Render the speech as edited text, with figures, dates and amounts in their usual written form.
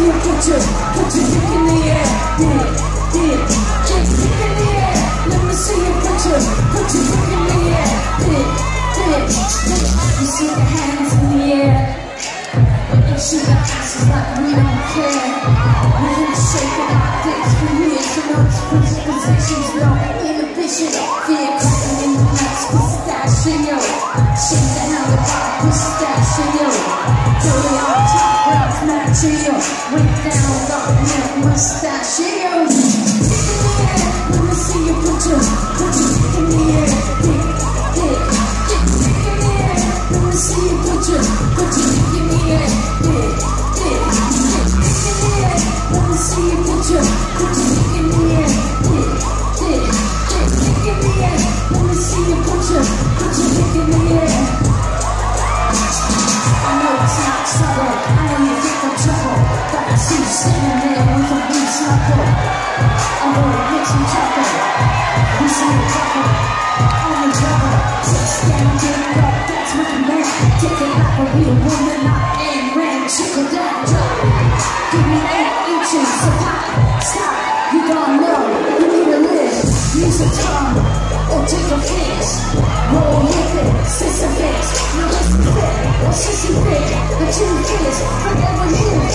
see you put your dick in the air. Dick in the air. Let me see you put your dick in the air. Dick. You see the hands in the air. You see the asses like we don't care. We've been shaking our dicks for years. For no positions, no inhibition. Fear cracking in the nuts, pistachio. Shake the hell about pistachio. Dirty on top, rough material. Went down, got milk mustachios. Dick in the air, let me see you put your dick in the air. Dick in the air, let me see you put your dick in the air. Dick in the air, let me see you put your dick in the air. Dick in the air, let me see you put your dick in the air. I know it's not subtle, I know you think I'm trouble, but I see you standing there with a blue knuckle. I know it makes me chuckle. We see you chuckle, only trouble. Sit down, get up, that's what the man. Take it like a real woman, not Ayn Rand. Trickle down, drop. Give me 8 inches of pop. Stop, you don't know, you need to live. Use a tongue, or take a fix. Roll with it, sister fix. Now listen fit, or sissy fit. The truth is, whatever it is.